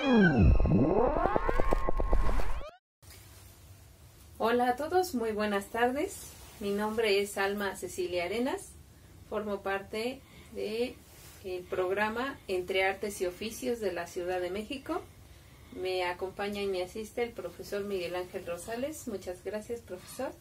Hola a todos, muy buenas tardes. Mi nombre es Alma Cecilia Arenas. Formo parte del programa Entre Artes y Oficios de la Ciudad de México. Me acompaña y me asiste el profesor Miguel Ángel Rosales. Muchas gracias, profesor.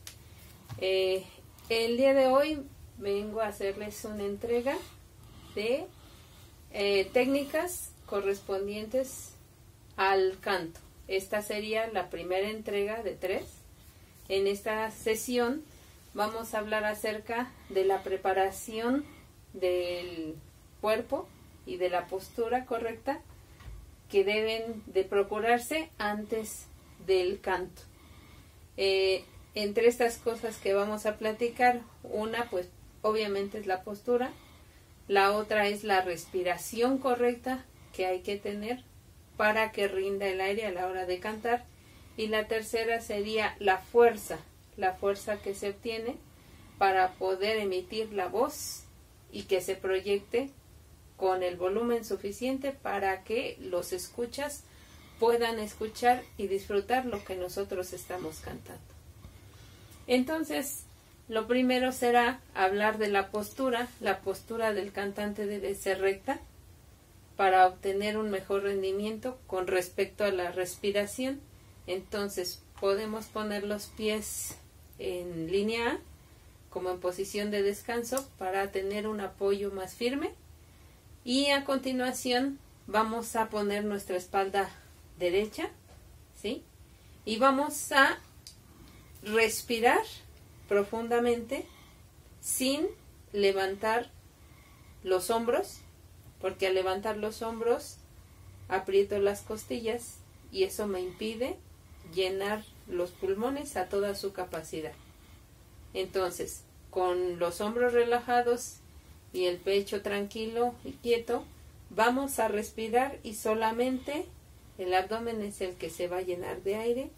El día de hoy vengo a hacerles una entrega de técnicas correspondientes al canto. Esta sería la primera entrega de 3. En esta sesión vamos a hablar acerca de la preparación del cuerpo y de la postura correcta que deben de procurarse antes del canto. Entre estas cosas que vamos a platicar, una pues obviamente es la postura, la otra es la respiración correcta que hay que tener para que rinda el aire a la hora de cantar, y la tercera sería la fuerza que se obtiene para poder emitir la voz y que se proyecte con el volumen suficiente para que los escuchas puedan escuchar y disfrutar lo que nosotros estamos cantando. Entonces, lo primero será hablar de la postura. La postura del cantante debe ser recta para obtener un mejor rendimiento con respecto a la respiración. Entonces, podemos poner los pies en línea A, como en posición de descanso, para tener un apoyo más firme. Y a continuación vamos a poner nuestra espalda derecha, ¿sí? Y vamos a respirar profundamente sin levantar los hombros, porque al levantar los hombros aprieto las costillas y eso me impide llenar los pulmones a toda su capacidad. Entonces, con los hombros relajados y el pecho tranquilo y quieto, vamos a respirar y solamente el abdomen es el que se va a llenar de aire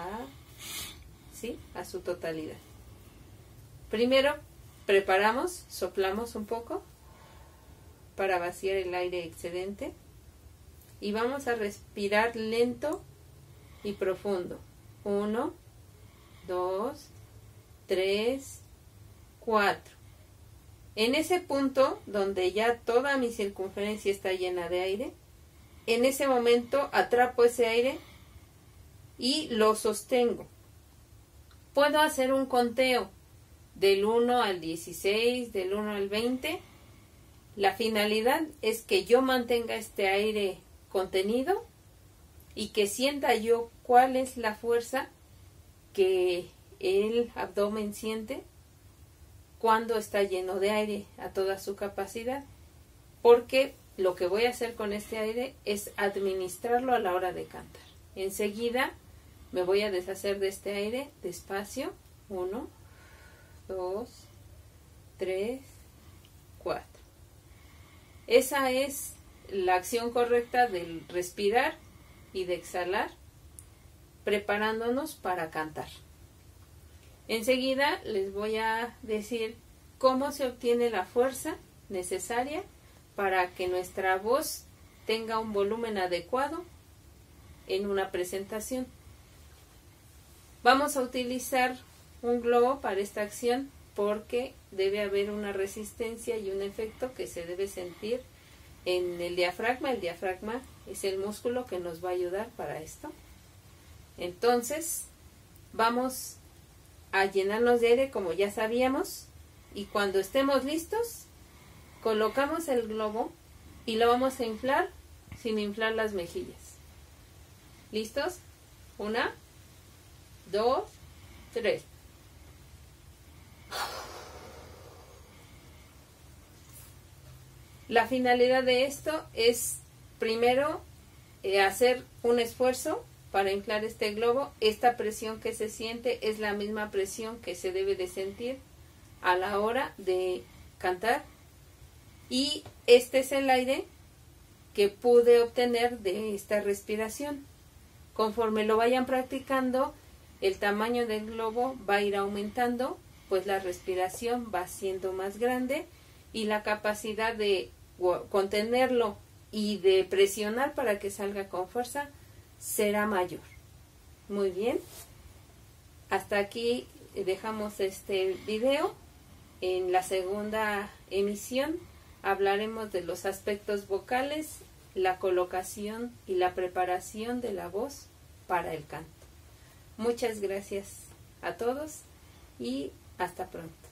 a su totalidad. Primero preparamos, soplamos un poco para vaciar el aire excedente y vamos a respirar lento y profundo. 1, 2, 3, 4. En ese punto donde ya toda mi circunferencia está llena de aire, en ese momento atrapo ese aire y lo sostengo. Puedo hacer un conteo del 1 al 16, del 1 al 20. La finalidad es que yo mantenga este aire contenido y que sienta yo cuál es la fuerza que el abdomen siente cuando está lleno de aire a toda su capacidad, porque lo que voy a hacer con este aire es administrarlo a la hora de cantar. Enseguida me voy a deshacer de este aire despacio. 1, 2, 3, 4. Esa es la acción correcta del respirar y de exhalar, preparándonos para cantar. Enseguida les voy a decir cómo se obtiene la fuerza necesaria para que nuestra voz tenga un volumen adecuado en una presentación. Vamos a utilizar un globo para esta acción porque debe haber una resistencia y un efecto que se debe sentir en el diafragma. El diafragma es el músculo que nos va a ayudar para esto. Entonces, vamos a llenarnos de aire como ya sabíamos, y cuando estemos listos, colocamos el globo y lo vamos a inflar sin inflar las mejillas. ¿Listos? 1, 2, 3. La finalidad de esto es, primero, hacer un esfuerzo para inflar este globo. Esta presión que se siente es la misma presión que se debe de sentir a la hora de cantar. Y este es el aire que pude obtener de esta respiración. Conforme lo vayan practicando, el tamaño del globo va a ir aumentando, pues la respiración va siendo más grande y la capacidad de contenerlo y de presionar para que salga con fuerza será mayor. Muy bien. Hasta aquí dejamos este video. En la segunda emisión hablaremos de los aspectos vocales, la colocación y la preparación de la voz para el canto. Muchas gracias a todos y hasta pronto.